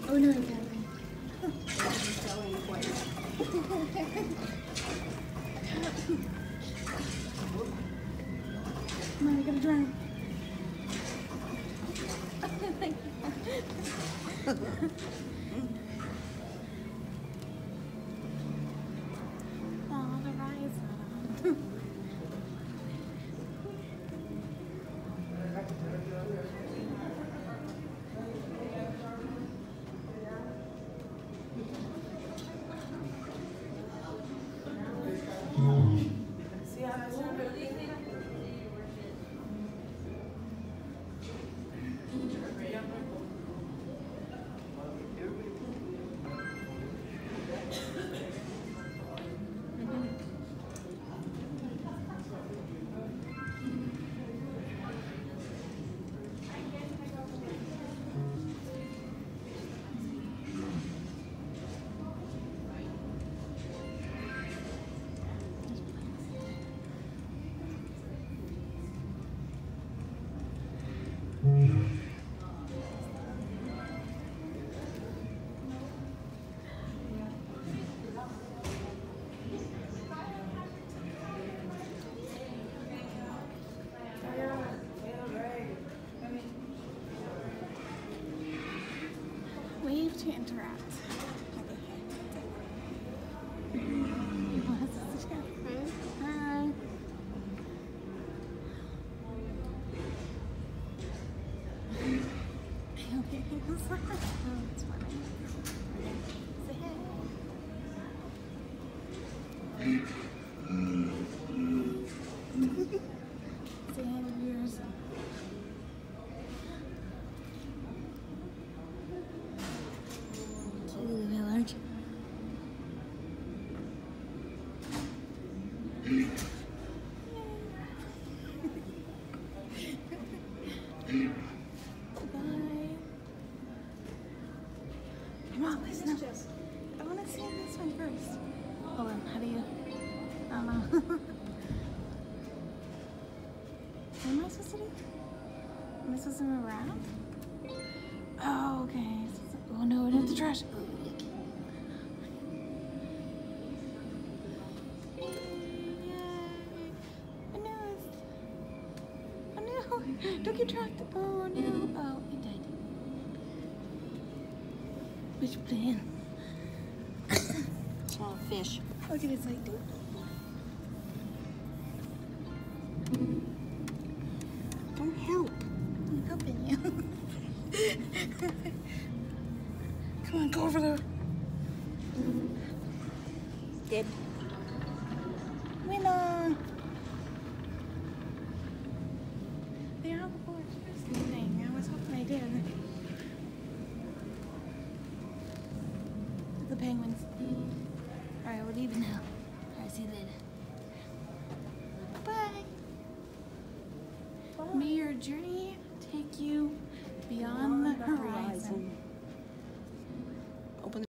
Oh no, you can't. Come on, you're gonna drown. Oh, the ride's not on. Wave to interact. Hi. Okay. Oh, it's funny. Say hey. Say hey to viewers. Village. Bye. Come on, listen up. I want to see this one first. Hold on, how do you? I don't know. What am I supposed to do? Am I supposed to move around? Oh, okay. Oh no, I don't have the trash. Don't get trapped. Oh no. Oh, it died. Which plan? Small fish. Look at his light. Don't help. I'm helping you. Come on, go over there. Dead. Winner. They are on the board. Thing. I was hoping they did. The penguins. Alright, we're leaving now. Alright, see you later. Bye. May your journey take you